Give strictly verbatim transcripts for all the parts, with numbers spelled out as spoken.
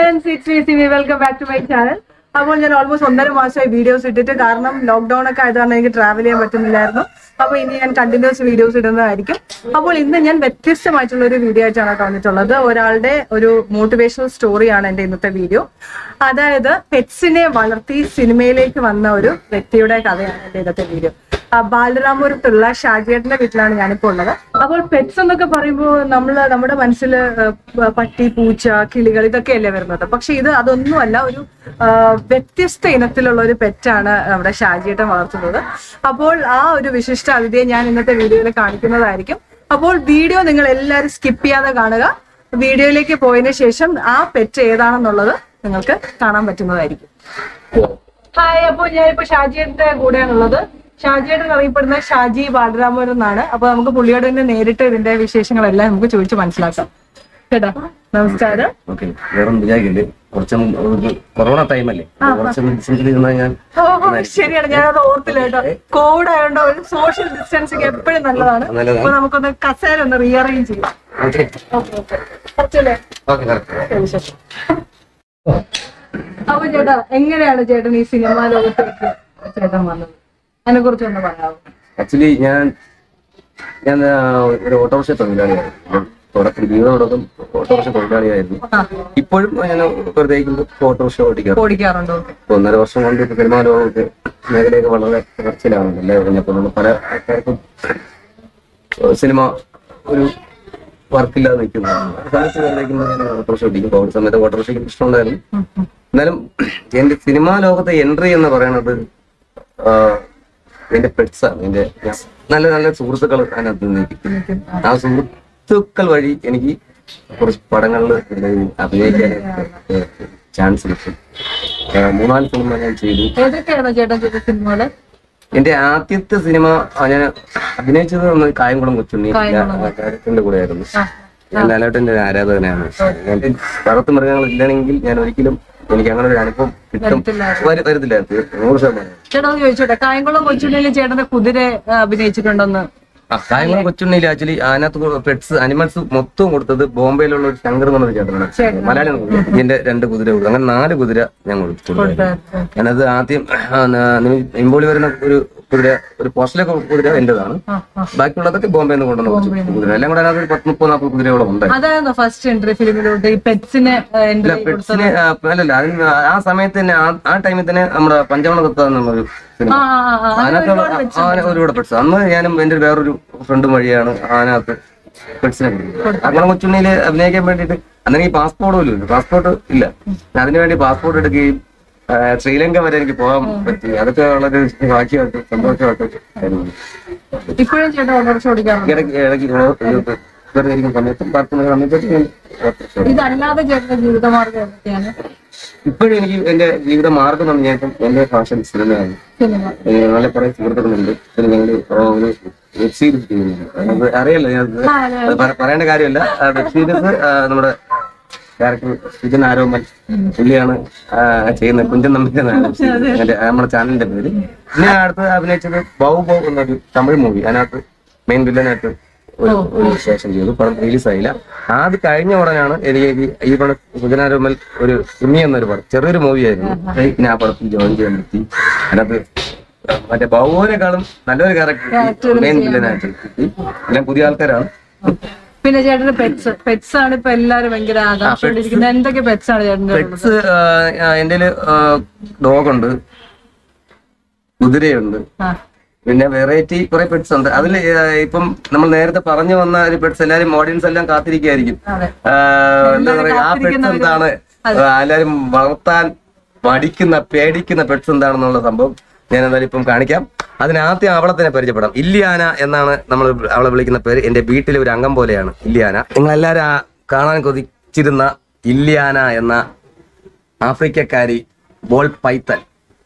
friends, it's me. Welcome back to my channel. അപ്പോൾ ഞാൻ almost ഒന്നര മാസമായി വീഡിയോസ് ഇട്ടിട്ട് കാരണം ലോക്ക്ഡൌൺ ഒക്കെ ആയതുകൊണ്ട് എനിക്ക് ട്രാവൽ ചെയ്യാൻ പറ്റുന്നില്ലായിരുന്നു. അപ്പോൾ ഇനി ഞാൻ കണ്ടിന്യൂസ് വീഡിയോസ് ഇടുന്നതായിരിക്കും. അപ്പോൾ ഇന്ന് ഞാൻ വ്യത്യസ്തമായിട്ടുള്ള ഒരു വീഡിയോ ആയിട്ടാണ് വന്നിട്ടുള്ളത്. ഒരാളുടെ ഒരു മോട്ടിവേഷണൽ സ്റ്റോറിയാണ് എൻ്റെ ഇന്നത്തെ വീഡിയോ. അതായത് പെറ്റ്സിനെ വളർത്തി സിനിമയിലേക്ക് വന്ന ഒരു വ്യക്തിയുടെ കഥയാണ് എൻ്റെ ഇന്നത്തെ വീഡിയോ. ബാലരാമപുരത്തുള്ള ഷാജിയേട്ടന്റെ വീട്ടിലാണ് ഞാനിപ്പോൾ ഉള്ളത്. അപ്പോൾ പെറ്റ്സ് എന്നൊക്കെ പറയുമ്പോൾ നമ്മള് നമ്മുടെ മനസ്സിൽ പട്ടി, പൂച്ച, കിളികൾ ഇതൊക്കെയല്ലേ വരുന്നത്. പക്ഷെ ഇത് അതൊന്നുമല്ല, ഒരു വ്യത്യസ്ത ഇനത്തിലുള്ള ഒരു പെറ്റാണ് നമ്മുടെ ഷാജിയേട്ടൻ വളർത്തുന്നത്. അപ്പോൾ ആ ഒരു വിശിഷ്ട അതിഥിയെ ഞാൻ ഇന്നത്തെ വീഡിയോയിൽ കാണിക്കുന്നതായിരിക്കും. അപ്പോൾ വീഡിയോ നിങ്ങൾ എല്ലാവരും സ്കിപ്പ് ചെയ്യാതെ കാണുക. വീഡിയോയിലേക്ക് പോയതിനു ശേഷം ആ പെറ്റ് ഏതാണെന്നുള്ളത് നിങ്ങൾക്ക് കാണാൻ പറ്റുന്നതായിരിക്കും. ഹായ്, അപ്പോൾ ഞാനിപ്പോ ഷാജിയേട്ടന്റെ കൂടെയാണുള്ളത്. ഷാജിയേട്ടൻ അറിയപ്പെടുന്ന ഷാജി ബാലരാമപുരം എന്നാണ്. അപ്പൊ നമുക്ക് പുള്ളിയോട് തന്നെ നേരിട്ട് ഇതിന്റെ വിശേഷങ്ങളെല്ലാം നമുക്ക് ചോദിച്ച് മനസ്സിലാക്കാം. കേട്ടോ, നമസ്കാരം. കൊറോണ ടൈമല്ലേ, ശരിയാണ്, ഞാനത് ഓർത്തില്ല കേട്ടോ. കോവിഡ് ആയതുകൊണ്ട് ഒരു സോഷ്യൽ ഡിസ്റ്റൻസിങ് എപ്പോഴും നല്ലതാണ്. അപ്പൊ നമുക്കൊന്ന് കസേര ഒന്ന് റീഅറേഞ്ച് ചെയ്യാം. അപ്പൊ ചേട്ടാ, എങ്ങനെയാണ് ചേട്ടൻ ഈ സിനിമാ ലോകത്തേക്ക് ചേട്ടൻ വന്നത്? അതിനെ കുറിച്ച് ഒന്ന് പറയാമോ? ആക്ച്വലി ഞാൻ ഞാൻ ഒരു ഓട്ടോറിക്ഷ തൊഴിലാളിയായിരുന്നു. തുടക്കം ജീവിതം തുടക്കം ഓട്ടോറിക്ഷ തൊഴിലാളിയായിരുന്നു. ഇപ്പോഴും ഞാൻ വെറുതെ ഓട്ടോറിക്ഷ ഓടിക്കാറ് ഓടിക്കാറുണ്ടോ? ഒന്നര വർഷം കൊണ്ട് ഇപ്പൊ സിനിമാ ലോകത്ത് മേഖലയൊക്കെ വളരെ കുറച്ചിലാണ്. എല്ലാവരും പറഞ്ഞപ്പോൾ നമ്മൾ പല ആൾക്കാർക്കും സിനിമ ഒരു വർക്കില്ലാതെ നിൽക്കുന്നു. ഓട്ടോറിക്ഷ ഓടിക്കും. കോവിഡ് സമയത്ത് ഓട്ടോറിക്ഷയ്ക്ക് ഇഷ്ടമുണ്ടായിരുന്നു. എന്നാലും എന്റെ സിനിമാ ലോകത്തെ എൻട്രി എന്ന് പറയുന്നത് എന്റെ പെറ്റ്സാണ്. എന്റെ നല്ല നല്ല സുഹൃത്തുക്കൾ അതിനകത്ത് നിൽക്കും. ആ സുഹൃത്തുക്കൾ വഴി എനിക്ക് കുറച്ച് പടങ്ങളിൽ അഭിനയിക്കാൻ ചാൻസ് കിട്ടും. മൂന്നാല് സിനിമ ഞാൻ ചെയ്തു. എന്റെ ആദ്യത്തെ സിനിമ ഞാൻ അഭിനയിച്ചത് ഒന്ന് കായംകുളം കൊച്ചുണ്ണി കാര്യത്തിന്റെ കൂടെ ആയിരുന്നു. ഞാൻ ലാലേട്ടന്റെ ആരാധകനാണ്. എന്റെ വളർത്തു മൃഗങ്ങൾ ഇല്ലെങ്കിൽ ഞാൻ ഒരിക്കലും എനിക്ക് അങ്ങനെ ഒരു അനുഭവം കിട്ടും വരത്തില്ല. നൂറ് ശതമാനം. ചേട്ടാ ചോദിച്ചോട്ടെ, കായംകുളം കൊച്ചുണ്ണിയിൽ ചേട്ടന്റെ കുതിര അഭിനയിച്ചിട്ടുണ്ടെന്ന്? ആ, കായംകുളം കൊച്ചുണ്ണിയിൽ ആക്ച്വലി അതിനകത്ത് പെറ്റ്സ് അനിമൽസ് മൊത്തം കൊടുത്തത് ബോംബെയിലുള്ള ഒരു ശങ്കർ എന്ന് പറഞ്ഞ ചേട്ടനാണ്. മലയാളം ഇതിന്റെ രണ്ട് കുതിര കൊടുത്തു. അങ്ങനെ നാല് കുതിര ഞാൻ കൊടുത്തു. ഞാനത് ആദ്യം ഇമ്പോളി വരുന്ന ഒരു കുതിര, ഒരു പോസ്റ്റിലൊക്കെ കുതിര എന്റേതാണ്. ബാക്കിയുള്ളതൊക്കെ ബോംബെ നിന്ന് കൊണ്ടുവന്ന കുതിര. എല്ലാം കൂടെ അതിനകത്ത് പത്ത് മുപ്പത് നാൽപ്പത് കുതിരയോളം ഉണ്ടായിരുന്നു. ഫസ്റ്റ് എൻട്രി ഫിലിമിലോട്ട് ഈ പെറ്റ്സിനെ പെറ്റ്സിനെ അല്ലല്ല, അതിന് ആ സമയത്ത് തന്നെ ആ ടൈമിൽ തന്നെ നമ്മുടെ പഞ്ചവണ തത്ത എന്നുള്ളൊരു സിനിമ, അതിനകത്ത് ഒരുപാട് പെറ്റ്സ്. അന്ന് ഞാനും എന്റെ വേറൊരു ഫ്രണ്ടും വഴിയാണ് അതിനകത്ത് പെറ്റ്സിനെ കൊടുക്കുന്നത്. അങ്ങനെ കൊച്ചുണ്ണിയിൽ അഭിനയിക്കാൻ വേണ്ടിയിട്ട് അന്നെനിക്ക് പാസ്പോർട്ട് പോലും ഇല്ല. പാസ്പോർട്ട് ഇല്ല. അതിനുവേണ്ടി പാസ്പോർട്ട് എടുക്കുകയും ശ്രീലങ്ക വരെ എനിക്ക് പോകാൻ പറ്റി. അതൊക്കെ വളരെ ഭാഗ്യമായിട്ട് സന്തോഷമായിട്ട് ഇപ്പോഴും ചേട്ടൻ ഓട്ടോറിക്ഷ ഓടിക്കാറുണ്ട്? ഇടയ്ക്ക് ഇടയ്ക്ക് വെറുതെ ഇരിക്കുന്ന സമയത്തും പാർക്കുന്ന സമയത്തും. ഇതല്ലാതെ ചേട്ടന്റെ ജീവിതമാർഗം എന്തൊക്കെയാണ്? ഇപ്പോഴും എനിക്ക് എന്റെ ജീവിത മാർഗം എന്ന് ഞാൻ എന്റെ ഫാഷൻ സിനിമയാണ്. നല്ല കുറെ സുഹൃത്തുക്കളുണ്ട്. പിന്നെ ഞങ്ങള് ഒരു വെബ് സീരീസ് ചെയ്യുന്നുണ്ട്. അത് അറിയാലോ, ഞാൻ പറയേണ്ട കാര്യമല്ല. വെബ് സീരീസ് നമ്മുടെ ഡയറക്ടർ സുജൻ ആരോമൽ പുള്ളിയാണ് ചെയ്യുന്നത്. കുഞ്ചൻ നമ്പിന്റെ നമ്മുടെ ചാനലിന്റെ പേര്. പിന്നെ അടുത്ത് അഭിനയിച്ചത് ബൗ ബൗ എന്നൊരു തമിഴ് മൂവി. അതിനകത്ത് മെയിൻ വില്ലനായിട്ട് ഒരു ഒരു ശേഷം ചെയ്തു. പടം റിലീസായില്ല. അത് കഴിഞ്ഞ ഉടനെയാണ് എനിക്ക് ഈ പടം സുജൻ ആരോമൽ ഒരു ഉണ്ണി എന്നൊരു പടം, ചെറിയൊരു മൂവിയായിരുന്നു. പിന്നെ ആ പടത്തിൽ ജോയിൻ ചെയ്യാൻ പറ്റി. അതിനകത്ത് മറ്റേ ബൗവിനെക്കാളും നല്ലൊരു ക്യാരക്ടർ മെയിൻ വില്ലനായിട്ട് കിട്ടി. എല്ലാം പുതിയ ആൾക്കാരാണ്. പിന്നെ ചേട്ടന്റെ പെറ്റ്സ് പെറ്റ്സ് ആണ് ഇപ്പൊ എല്ലാരും ഭയങ്കര ആകാംക്ഷയോടിരിക്കുന്നത്. എന്തൊക്കെ പെറ്റ്സ് ആണ് ചേട്ടന്റെ? പെറ്റ്സ് എന്റെ ഡോഗുണ്ട്, കുതിരയുണ്ട്, പിന്നെ വെറൈറ്റി കുറെ പെറ്റ്സ് ഉണ്ട്. അതിൽ ഇപ്പം നമ്മൾ നേരത്തെ പറഞ്ഞു വന്ന ഒരു പെറ്റ്സ് എല്ലാരും ഓഡിയൻസ് എല്ലാം കാത്തിരിക്കുകയായിരിക്കും. എന്താ പറയാ, ആ പെറ്റ്സ് എന്താണ്, എല്ലാരും വളർത്താൻ മടിക്കുന്ന പേടിക്കുന്ന പെറ്റ്സ് എന്താണെന്നുള്ള സംഭവം ഞാൻ എന്തായാലും ഇപ്പം കാണിക്കാം. അതിനാദ്യം അവളെ തന്നെ പരിചയപ്പെടാം. ഇല്ലിയാന എന്നാണ് നമ്മൾ അവളെ വിളിക്കുന്ന പേര്. എന്റെ വീട്ടിലെ ഒരു അംഗം പോലെയാണ് ഇല്ലിയാന. നിങ്ങളെല്ലാരും കാണാൻ കൊതിച്ചിരുന്ന ഇല്ലിയാന എന്ന ആഫ്രിക്കക്കാരി ബോൾ പൈത്തൻ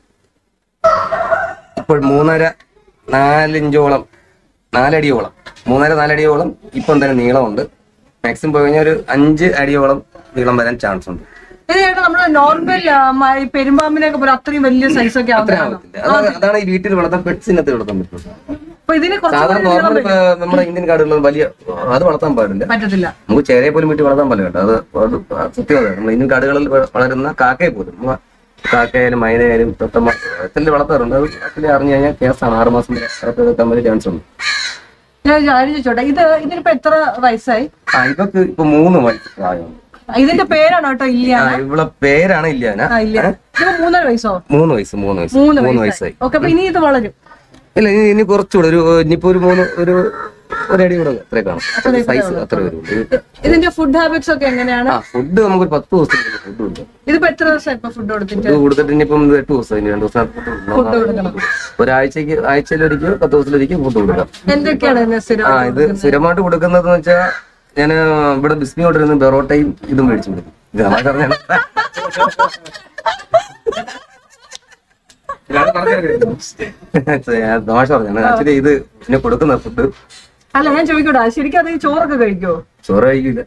ഇപ്പോൾ മൂന്നര നാലിഞ്ചോളം നാലടിയോളം മൂന്നര നാലടിയോളം ഇപ്പം തന്നെ നീളമുണ്ട്. മാക്സിമം പോയി കഴിഞ്ഞാൽ ഒരു അഞ്ച് അടിയോളം നീളം വരാൻ ചാൻസ് ഉണ്ട്. നമ്മള് നോർമൽ പെരുമ്പാമ്പിനൊക്കെ പോലെ അത്രയും വലിയ സൈസ് ഒക്കെ അതാണ് ഈ വീട്ടിൽ വളർത്താൻ പെറ്റ്സിനകത്ത് വളർത്താൻ പറ്റുന്നത്. സാധാരണ നോർമൽ നമ്മുടെ ഇന്ത്യൻ കാടുകളിൽ വലിയ അത് വളർത്താൻ പാടില്ല, പറ്റത്തില്ല. നമുക്ക് ചേരയെ പോലും വീട്ടിൽ വളർത്താൻ പാടില്ല കേട്ടോ. അത് അത് സത്യമാണ്. നമ്മൾ ഇന്ത്യൻ കാടുകളിൽ വളരുന്ന കാക്കയെ പോലും, കാക്കയായാലും മൈനയായാലും തൊട്ടമ്മ എത്തല് വളർത്താറുണ്ട്. അത് അച്ഛനെ അറിഞ്ഞു കഴിഞ്ഞാൽ കേസാണ്. ആറ് മാസം വരെ വെക്കാൻ വലിയ ചാൻസ് ഉണ്ട്. ഞാൻ ചോദിച്ചോട്ടെ, ഇത് ഇതിനിപ്പോ എത്ര വയസ്സായി? ആ ഇവക്ക് ഇപ്പൊ മൂന്ന് വയസ്സ് പ്രായമാണ്. ഇതിന്റെ പേരാണോ കേട്ടോ ഇല്യാന? ഇവളെ പേരാണ് ഇല്യാന. മൂന്നര വയസ്സോ? മൂന്ന് വയസ്സ് മൂന്ന് വയസ്സ് മൂന്ന് വയസ്സായി. ഓക്കെ, അപ്പൊ ഇനി ഇത് വളരും? ഇല്ല, ഇനി ഇനി കുറച്ചുകൂടെ ഒരു ഇനിയിപ്പോ ഒരു മൂന്ന് ഒരു ഒരടി കൂടെ അത്രേ കാണും. സൈസ് അത്ര വരും. ഇതിന്റെ ഫുഡ് ഹാബിറ്റ്സ് ഒക്കെ എങ്ങനെയാണ്? ഫുഡ് നമുക്ക് ഒരു പത്ത് ദിവസത്തേക്ക് ഫുഡ് കൊടുക്കും. ഇതിപ്പോ എത്ര ദിവസം ഇപ്പൊ ഫുഡ് കൊടുത്തിട്ട്? ഇത് കൊടുത്തിട്ട് ഇനിയിപ്പം എട്ട് ദിവസം ഇനി രണ്ടു ദിവസം ഫുഡ് കൊടുക്കണം. ഒരാഴ്ചക്ക് ആഴ്ചയിലൊരിക്കൽ പത്ത് ദിവസത്തിലൊരിക്കൽ ഫുഡ് കൊടുക്കാം. എന്തൊക്കെയാണ്? ആ ഇത് സ്ഥിരമായിട്ട് കൊടുക്കുന്നതെന്ന് വെച്ചാൽ ഞാൻ ഇവിടെ ബിസ്മിയോട്ടിരുന്ന് ബെറോട്ടയും ഇതും മേടിച്ചു കൊടുക്കും. ഇത് നമ്മൾ പറഞ്ഞാണ് ദോഷ പറഞ്ഞാണ് ആക്ച്വലി ഇത് പിന്നെ കൊടുക്കുന്ന ഫുഡ്. അല്ല ഞാൻ ചോദിക്കട്ടെ, ശരിക്കും അത് ചോറൊക്കെ കഴിക്കോ? ചോറ് കഴിക്കില്ല.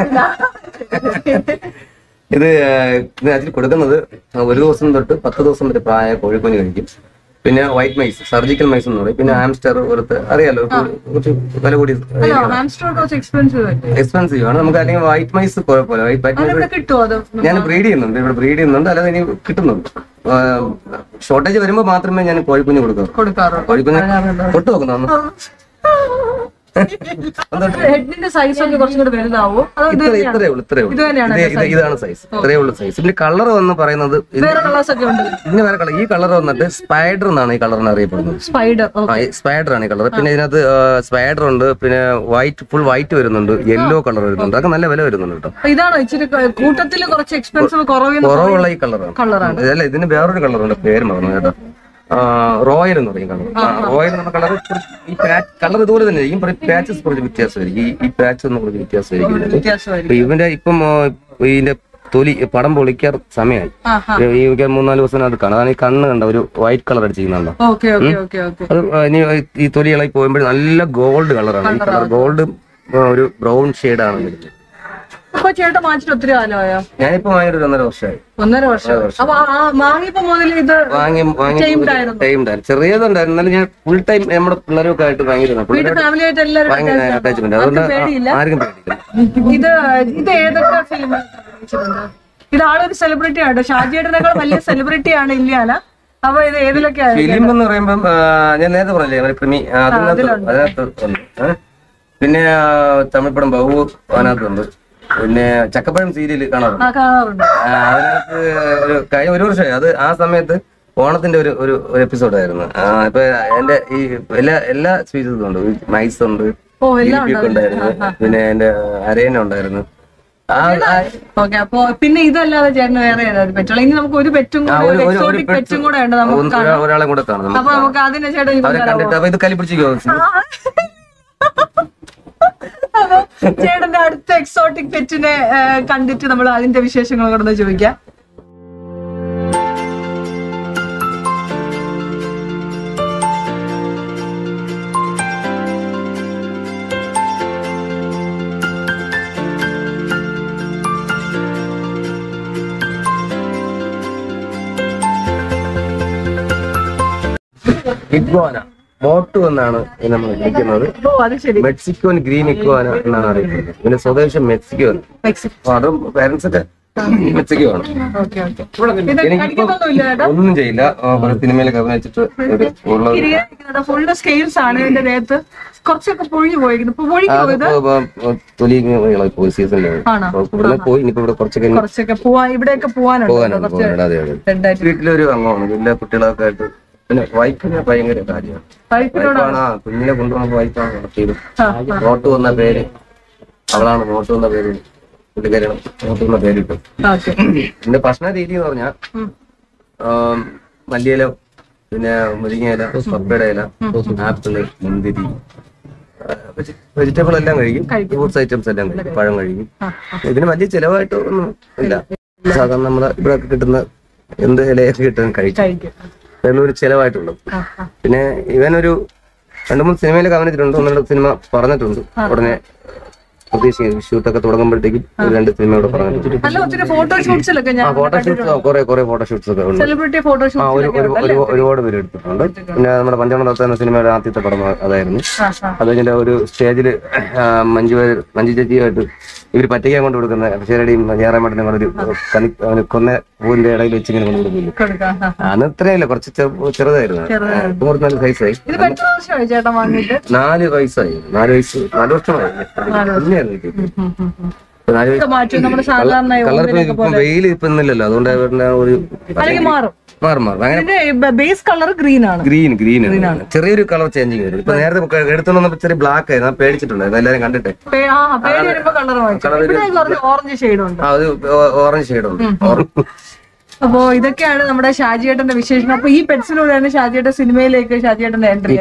ഇത് ആക്ച്വലി കൊടുക്കുന്നത് ഒരു ദിവസം തൊട്ട് പത്ത് ദിവസം വരെ പ്രായ കോഴിക്കുഞ്ഞ് കഴിക്കും. പിന്നെ വൈറ്റ് മൈസ്, സർജിക്കൽ മൈസ് എന്ന് പറയും. പിന്നെ ഹാംസ്റ്റർ പോലത്തെ അറിയാലോ, കുറച്ച് വില കൂടി എക്സ്പെൻസീവ് ആണ് നമുക്ക്. അല്ലെങ്കിൽ വൈറ്റ് മൈസ് കുഴപ്പമില്ല. വൈറ്റ് മൈസ് ഞാൻ ബ്രീഡ് ചെയ്യുന്നുണ്ട്, ഇവിടെ ബ്രീഡ് ചെയ്യുന്നുണ്ട്. അല്ലാതെ ഇനി കിട്ടുന്നുണ്ട്. ഷോർട്ടേജ് വരുമ്പോ മാത്രമേ ഞാൻ കോഴിക്കുഞ്ഞ് കൊടുക്കാറുള്ളൂ. കോഴിക്കുഞ്ഞ് തൊട്ട് നോക്കുന്നു. ഹെഡിന്റെ സൈസ് ഒക്കെ കുറച്ചും കൂടെ വലുതാവോ? ഇത്രേ ഉള്ളൂ, ഇത്രേ ഉള്ളൂ. ഇതാണ് സൈസ്, ഇത്രേ ഉള്ളൂ സൈസ്. പിന്നെ കളർ വന്ന് പറയുന്നത് ഇതിന് വേറെ കളർ. ഈ കളർ വന്നിട്ട് സ്പൈഡർ എന്നാണ് ഈ കളറിന് അറിയപ്പെടുന്നത്. സ്പൈഡർ ആണ് ഈ കളർ. പിന്നെ ഇതിനകത്ത് സ്പൈഡർ ഉണ്ട്, പിന്നെ വൈറ്റ് ഫുൾ വൈറ്റ് വരുന്നുണ്ട്, യെല്ലോ കളർ വരുന്നുണ്ട്. അതൊക്കെ നല്ല വില വരുന്നുണ്ട് കേട്ടോ. ഇതാണോ ഇച്ചിരി കൂട്ടത്തിൽ കുറച്ച് എക്സ്പെൻസീവ് കുറവുള്ള ഈ കളറാണ്. അല്ല ഇതിന് വേറൊരു കളറുണ്ട്, പേര് മറന്നു കേട്ടോ. റോയൽ എന്ന് പറയും കളർ. റോയൽ എന്ന കളർ ഈ കളർ ഇതുപോലെ തന്നെ ഈ പാച്ചസ് കുറച്ച് വ്യത്യാസമായിരിക്കും. ഈ ഈ പാച്ച് ഒന്നും കുറച്ച് വ്യത്യാസമായിരിക്കും. ഇവന്റെ ഇപ്പം ഇതിന്റെ തൊലി പടം പൊളിക്കാർ സമയമായി. ഈ മൂന്നാല് ദിവസം അത് കാണാം. അതാണ് ഈ കണ്ണ് കണ്ട ഒരു വൈറ്റ് കളർ അടിച്ചിരിക്കുന്നുണ്ടോ? അത് ഇനി ഈ തൊലി ഇളകി പോകുമ്പോൾ നല്ല ഗോൾഡ് കളറാണ്. ഈ കളർ ഗോൾഡ് ഒരു ബ്രൗൺ ഷെയ്ഡാണ് വരുന്നത്. അപ്പൊ ചേട്ടൻ വാങ്ങിച്ചിട്ട് ഒത്തിരി കാലമായോ? ഞാനിപ്പോ വാങ്ങിയിട്ട് ഒന്നര വർഷമായി. ഒന്നര വർഷം വാങ്ങിയപ്പോ മുതൽ ഇത് ചെറിയതുണ്ടായിരുന്നു. എന്നാലും ഞാൻ ഫുൾ ടൈം നമ്മുടെ പിള്ളേരൊക്കെ ആയിട്ട് ഭയങ്കര അറ്റാച്ച്മെന്റ്. അതുകൊണ്ട് ആർക്കും പേടിയില്ല. ഇത് ഇത് ഏതൊക്കെ ഫിലിം? ഇത് ആളൊരു സെലിബ്രിറ്റി ആണ്. ഷാജിയേട്ടനേക്കാൾ വലിയ സെലിബ്രിറ്റി ആണ് ഇല്യാന. അപ്പൊ ഇത് ഏതിലൊക്കെ ഫിലിം എന്ന് പറയുമ്പം ഞാൻ നേരത്തെ പറഞ്ഞില്ലേ പ്രിമി, അതിനകത്ത് അതിനകത്ത് പിന്നെ തമിഴ് പടം ബഹു അതിനകത്തുണ്ട്. പിന്നെ ചക്കപ്പഴം സീരിയൽ കാണാറുണ്ട്. അതിനകത്ത് ഒരു കഴിഞ്ഞ ഒരു വർഷമായി. അത് ആ സമയത്ത് ഓണത്തിന്റെ ഒരു ഒരു എപ്പിസോഡായിരുന്നു. ഇപ്പൊ എന്റെ ഈ എല്ലാ എല്ലാ സ്പീച്ചസും ഉണ്ട്. മൈസ് ഉണ്ട്, ഉണ്ടായിരുന്നു, പിന്നെ എന്റെ അരയന ഉണ്ടായിരുന്നു. പിന്നെ ഇതല്ലാതെ ചേട്ടന് വേറെ ഏതായാലും പറ്റുള്ളൂ. ഇനി നമുക്ക് ഒരു പെറ്റും പെറ്റും കൂടെ ഉണ്ട്. ഒരാളെ കൂടെ കാണാം. അപ്പൊ നമുക്ക് അതിനെ ചേട്ടൻ കണ്ടിട്ട് അപ്പൊ ഇത് കലിപ്പിടിച്ചോ? അപ്പൊ ചേട്ടന്റെ അടുത്ത എക്സോട്ടിക് പെറ്റിനെ കണ്ടിട്ട് നമ്മൾ അതിന്റെ വിശേഷങ്ങൾ കൂടെ ചോദിക്കാം. ഇഗ്വാന മോട്ടു എന്നാണ് നമ്മൾ വിളിക്കുന്നത്. മെക്സിക്കോൻ ഗ്രീൻ ഇഗ്വാന എന്നാണ് അറിയപ്പെടുന്നത്. പിന്നെ സ്വദേശം മെക്സിക്കോ ആണ്. അതും പാരന്റ്സ് ഒക്കെ മെക്സിക്കോ ആണ്. എനിക്കിപ്പോ ഒന്നും ചെയ്യില്ല. സിനിമയിലൊക്കെ അഭിനയിച്ചിട്ട് ഫുള്ള് സ്കെയിൽസ് ആണ് ഇതിന്റെ ദേഹത്ത്. കുറച്ചൊക്കെ പൊഴിഞ്ഞു പോയിരിക്കുന്നു. തൊലി പോയി സീസണിൽ പോയി. ഇനിയിപ്പോ ഇവിടെ കുറച്ചൊക്കെ കുറച്ചൊക്കെ പോവാൻ ഇവിടെയൊക്കെ പോവാനുണ്ട്. വീട്ടിലൊരു അംഗമാണ്. എല്ലാ കുട്ടികളൊക്കെ ആയിട്ട്. പിന്നെ വൈഫിന് ഭയങ്കര കാര്യമാണ്. വൈഫാണ് കുഞ്ഞിനെ കൊണ്ടുവന്ന വൈഫാണ് നടത്തിയത്. നോട്ട് വന്ന പേര് അവളാണ്. നോട്ട് വന്ന പേര് പുള്ളിക്കാരിയാണ് നോട്ട് വന്ന പേര് കിട്ടും. പിന്നെ ഭക്ഷണ രീതി എന്ന് പറഞ്ഞാൽ മല്ലിയില, പിന്നെ മുരിങ്ങയില, പപ്പയുടെ ഇല, ആപ്പിള്, മുന്തിരി, വെജിറ്റബിൾ എല്ലാം കഴിക്കും. ഫ്രൂട്ട്സ് ഐറ്റംസ് എല്ലാം കഴിക്കും. പഴം കഴിക്കും. ഇതിന് വലിയ ചിലവായിട്ട് ഒന്നും ഇല്ല. സാധാരണ നമ്മുടെ ഇവിടെ കിട്ടുന്ന എന്ത് ഇലയൊക്കെ കിട്ടുന്ന കഴിക്കും. ഒരു ചിലവായിട്ടുള്ളത്. പിന്നെ ഇവനൊരു രണ്ടു മൂന്ന് സിനിമയിലൊക്കെ അഭിനയിച്ചിട്ടുണ്ട്. ഒന്നുകൂടെ സിനിമ പറഞ്ഞിട്ടുണ്ട്. ഉടനെ പ്രതീക്ഷിക്കുന്നത് ഷൂട്ടൊക്കെ തുടങ്ങുമ്പോഴത്തേക്കും രണ്ട് സിനിമയോട് പറഞ്ഞു. ഫോട്ടോഷൂട്ട്സിലൊക്കെ കുറെ കുറെ ഫോട്ടോഷൂട്ട്സ് ഒക്കെ ഉണ്ട്. സെലിബ്രിറ്റി ഫോട്ടോഷൂട്ട് ഒരുപാട് പേര് എടുത്തിട്ടുണ്ട്. പിന്നെ നമ്മുടെ പഞ്ചമണ എന്ന സിനിമയുടെ ആദ്യത്തെ പടം അതായിരുന്നു. അത് കഴിഞ്ഞ ഒരു സ്റ്റേജിൽ മഞ്ജു മഞ്ജു ചേച്ചിയായിട്ട് ഇവര് പറ്റിക്കാൻ കൊണ്ട് കൊടുക്കുന്ന അക്ഷരയുടെയും ജയറാമേട്ടനും കൂടെ ഒരു കൊന്ന പൂവിന്റെ ഇടയിൽ വെച്ച് ഇങ്ങനെ കൊണ്ട് കൊടുക്കില്ല. അന്ന് ഇത്രയില്ല, കുറച്ച് ചെറുതായിരുന്നു. നല്ല സൈസായി. നാല് വയസ്സായി നാല് വയസ്സ് നാല് വർഷമായി. ഇപ്പം വെയിൽ ഇപ്പൊ ഇന്നില്ലല്ലോ, അതുകൊണ്ട് ഒരു മാറും മാറും അങ്ങനെ ബേസ് കളർ ഗ്രീൻ ആണ്. ഗ്രീൻ ഗ്രീൻ ചെറിയൊരു കളർ ചേഞ്ചിങ് വരും. ഇപ്പൊ നേരത്തെ എടുത്തോണ്ട് ചെറിയ ബ്ലാക്ക് ആയിരുന്നു, പേടിച്ചിട്ടുണ്ടായിരുന്നു എല്ലാരും കണ്ടിട്ട്. ഓറഞ്ച് ഷെയ്ഡ് ഉണ്ട്. അത് ഓറഞ്ച് ഷെയ്ഡ് ഉണ്ട്. അപ്പോ ഇതൊക്കെയാണ് നമ്മുടെ ഷാജിയേട്ടന്റെ വിശേഷം. അപ്പൊ ഈ പെറ്റ്സിലൂടെയാണ് ഷാജിയേട്ടൻ സിനിമയിലേക്ക് ഷാജിയേട്ടന്റെ എൻട്രി.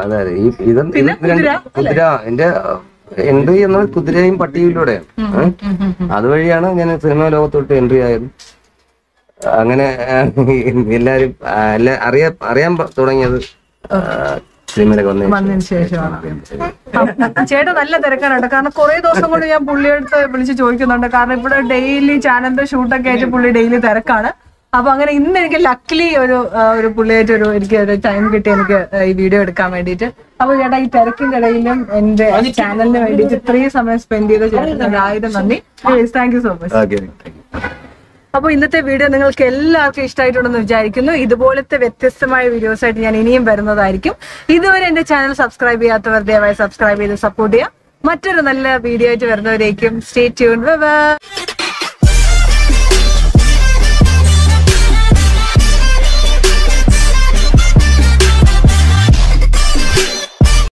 കുതിര എന്റെ എൻട്രി എന്ന കുതിരയും പട്ടിയിലൂടെയാണ്. അതുവഴിയാണ് ഞാൻ സിനിമാ ലോകത്തോട്ട് എൻട്രി ആയത്. അങ്ങനെ എല്ലാരും അറിയാ അറിയാൻ തുടങ്ങിയത് സിനിമയിലൊക്കെ വന്നതിന് ശേഷമാണ്. ചേട്ടൻ നല്ല തിരക്കാനുണ്ട്, കാരണം കുറെ ദിവസം കൊണ്ട് ഞാൻ പുള്ളിയെടുത്ത് വിളിച്ച് ചോദിക്കുന്നുണ്ട്. കാരണം ഇവിടെ ഡെയിലി ചാനലിന്റെ ഷൂട്ടൊക്കെ ആയിട്ട് പുള്ളി ഡെയിലി തിരക്കാണ്. അപ്പൊ അങ്ങനെ ഇന്ന് എനിക്ക് ലക്കിലി ഒരു ഒരു പുള്ളിയായിട്ട് ഒരു എനിക്ക് ഒരു ടൈം കിട്ടി എനിക്ക് ഈ വീഡിയോ എടുക്കാൻ വേണ്ടിയിട്ട്. അപ്പൊ ചേട്ടാ ഈ തിരക്കിന്റെ ഇടയിലും എന്റെ ചാനലിന് വേണ്ടിയിട്ട് ഇത്രയും സമയം സ്പെൻഡ് ചെയ്ത ചേട്ടൻ ആയിരം നന്ദി. Thank you so much. അപ്പൊ ഇന്നത്തെ വീഡിയോ നിങ്ങൾക്ക് എല്ലാവർക്കും ഇഷ്ടമായിട്ടുണ്ടെന്ന് വിചാരിക്കുന്നു. ഇതുപോലത്തെ വ്യത്യസ്തമായ വീഡിയോസ് ആയിട്ട് ഞാൻ ഇനിയും വരുന്നതായിരിക്കും. ഇതുവരെ എന്റെ ചാനൽ സബ്സ്ക്രൈബ് ചെയ്യാത്തവർ ദയവായി സബ്സ്ക്രൈബ് ചെയ്ത് സപ്പോർട്ട് ചെയ്യാം. മറ്റൊരു നല്ല വീഡിയോ ആയിട്ട് വരുന്നവരേക്കും സ്റ്റേ ട്യൂൺഡ്. Bye by.